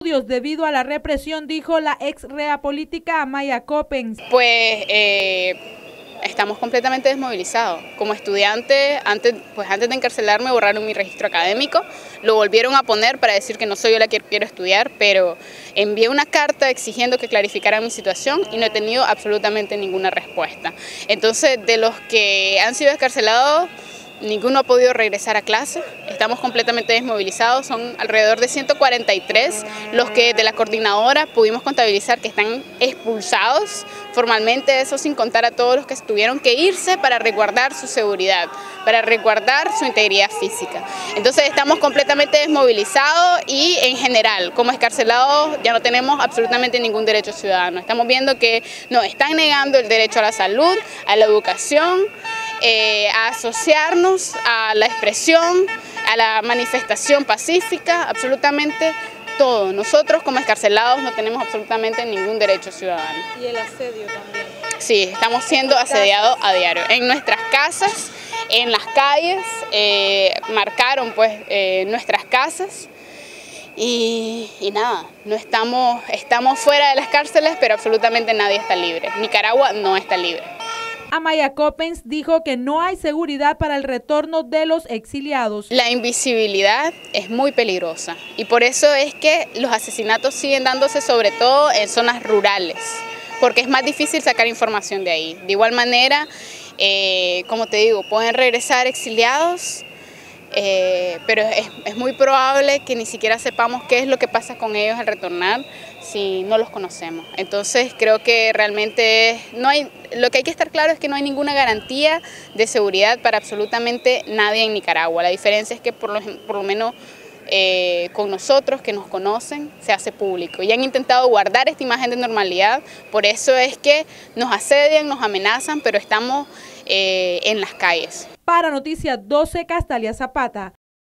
debido a la represión, dijo la ex rea política Amaya Coppens. Pues estamos completamente desmovilizados. Como estudiante, antes de encarcelarme borraron mi registro académico, lo volvieron a poner para decir que no soy yo la que quiero estudiar, pero envié una carta exigiendo que clarificaran mi situación y no he tenido absolutamente ninguna respuesta. Entonces, de los que han sido escarcelados, ninguno ha podido regresar a clase, estamos completamente desmovilizados, son alrededor de 143 los que de la coordinadora pudimos contabilizar que están expulsados formalmente, eso sin contar a todos los que tuvieron que irse para resguardar su seguridad, para resguardar su integridad física. Entonces estamos completamente desmovilizados y en general, como escarcelados, ya no tenemos absolutamente ningún derecho ciudadano. Estamos viendo que nos están negando el derecho a la salud, a la educación, a asociarnos, a la expresión, a la manifestación pacífica, absolutamente todo. Nosotros como escarcelados no tenemos absolutamente ningún derecho ciudadano. ¿Y el asedio también? Sí, estamos siendo asediados a diario. En nuestras casas, en las calles, marcaron pues nuestras casas y nada, no estamos fuera de las cárceles, pero absolutamente nadie está libre. Nicaragua no está libre. Amaya Coppens dijo que no hay seguridad para el retorno de los exiliados. La invisibilidad es muy peligrosa y por eso es que los asesinatos siguen dándose sobre todo en zonas rurales, porque es más difícil sacar información de ahí. De igual manera, como te digo, pueden regresar exiliados, pero es muy probable que ni siquiera sepamos qué es lo que pasa con ellos al retornar si no los conocemos. Entonces creo que realmente lo que hay que estar claro es que no hay ninguna garantía de seguridad para absolutamente nadie en Nicaragua. La diferencia es que por lo menos con nosotros que nos conocen se hace público y han intentado guardar esta imagen de normalidad, por eso es que nos asedian, nos amenazan, pero estamos en las calles. Para Noticias 12, Castalia Zapata.